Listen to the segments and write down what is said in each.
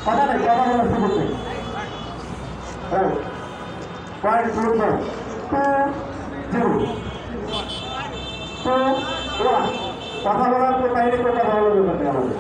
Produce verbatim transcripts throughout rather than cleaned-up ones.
কথা নেই কথা বলার সুযোগ নেই point two two zero two one কথা বলার তো বাইরে তো কথা বলার ব্যাপার নেই আমাদের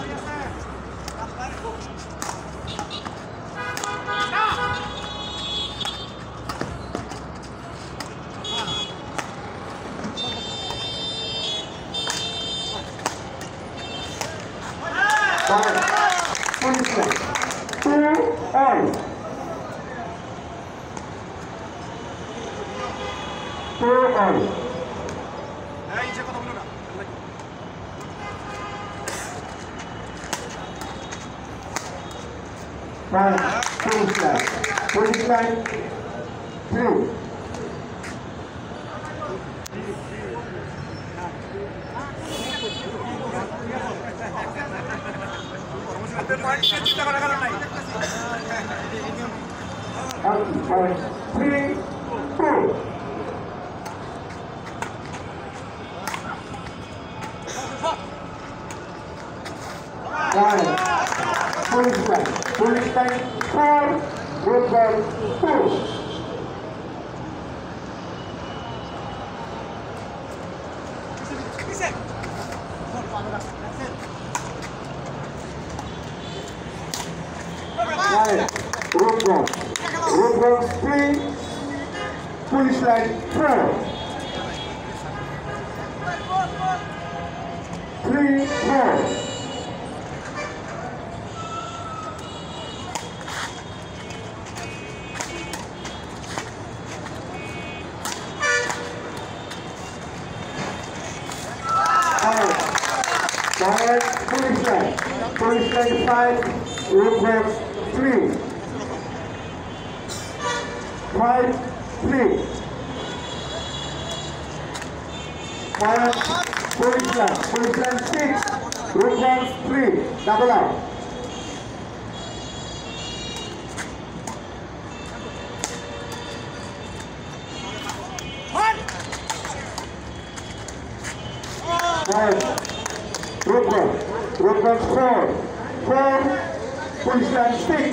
Police line three. Three, two. One. Police line. Police line four. Good ball two. Nine. Road ball. Road ball three. Police line four. Three four. Police line. Police line five. Road ball three. Five, three. Five, police line. Police line six. Road ball three. Double out. Five. Road ball. Road ball four. Four. Police line six.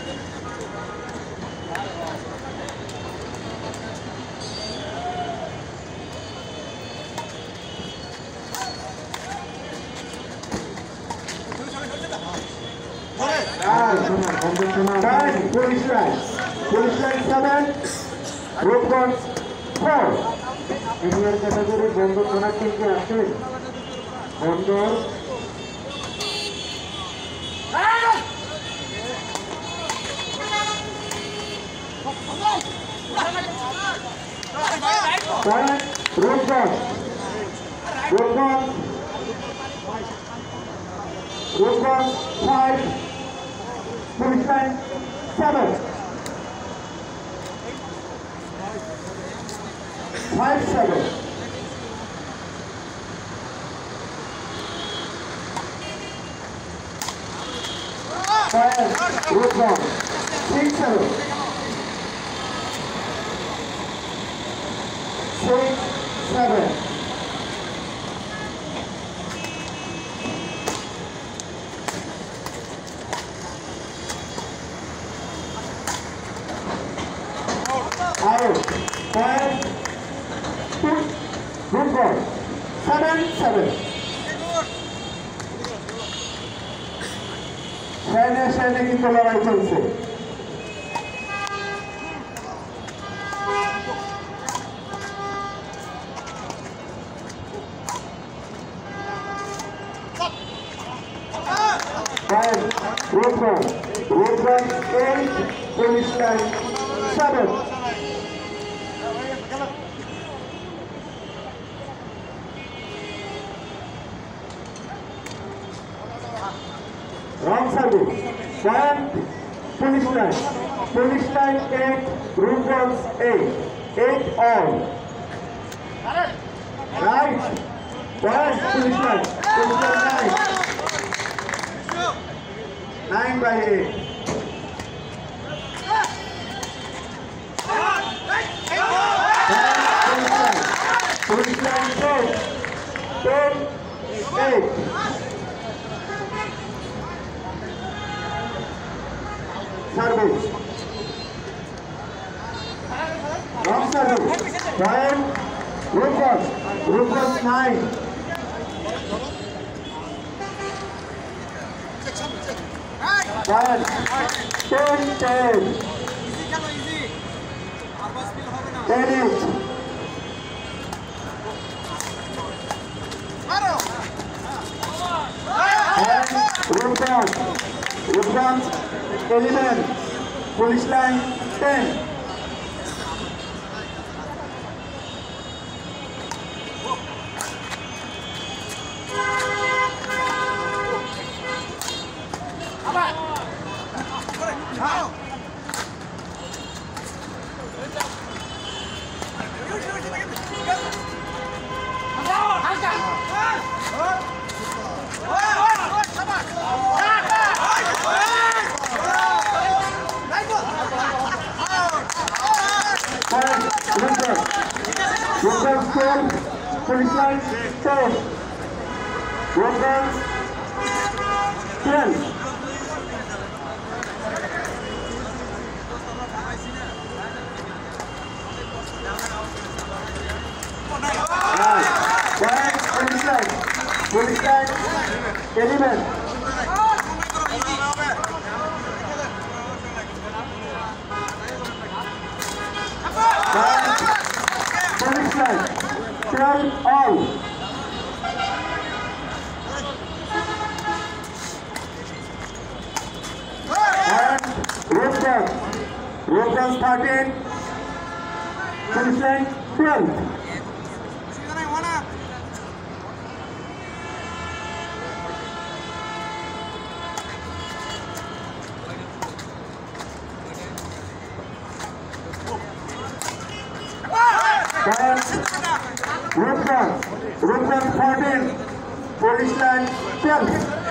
Nine. Police line. Police line seven. Road ball four. Junior category বন্দর থানা থেকে আসে বন্দর road ball road ball road ball five. Police line seven. Five seven. Five. Road ball six seven. Six seven. Out. Five. Two. Good ball. Seven seven. Shine shine কিন্তু লড়াই চলছে Five. Road ball. Road ball eight. Police line seven. Wrong service. One. Police line. Police line eight. Road balls eight. Eight all. Right. One. Police line. Police line nine. Nine by eight. Police line ten. Ten. Eight. Service রং service point Rupganj Rupganj nine point ten ten ten eight Rupganj Rupganj eleven police line ten Police line ten. Rutgers twelve. Right. Right. Police line. Police line eleven. Right. Police line twelve all. And Rutgers. Rutgers thirteen. Police line twelve. Rutgers, Rutgers fourteen, Police line twelve.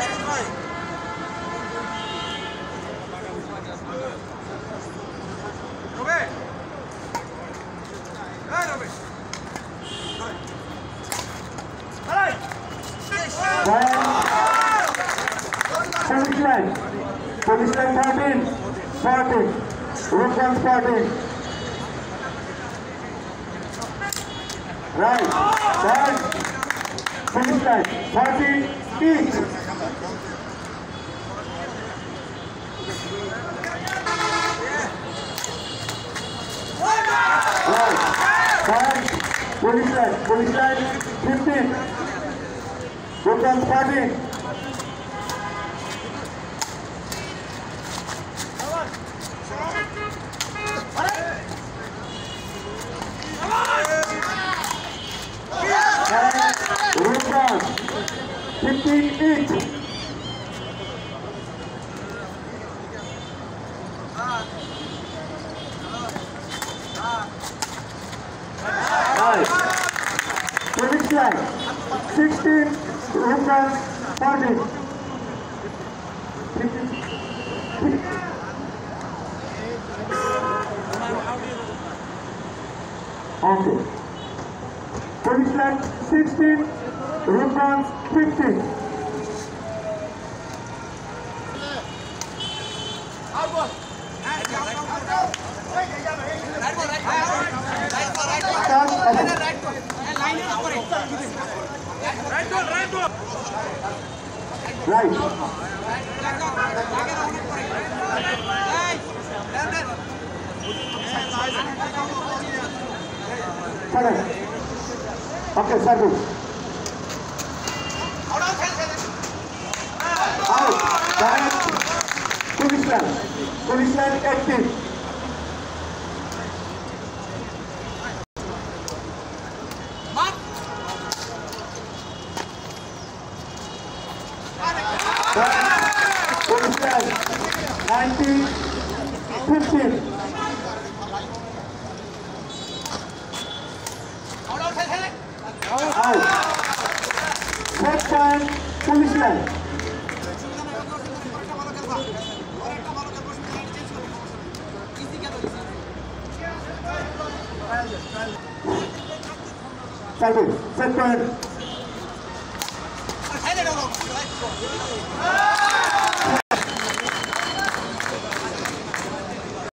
Police line, Police line thirteen, fourteen, Rutgers fourteen. Right, right, police line, fourteen each. Right, right, police line, police line, fifteen. Rutgers fourteen. Rutgers fifteen each. Right. Police line sixteen, Rutgers fourteen. Okay. Police line sixteen, Rutgers fifteen. Right. Correct. Okay, service. Out. Direct. Police line. Police line active. Police line nineteen, fifteen. Out. Set time, police line. Service, set point.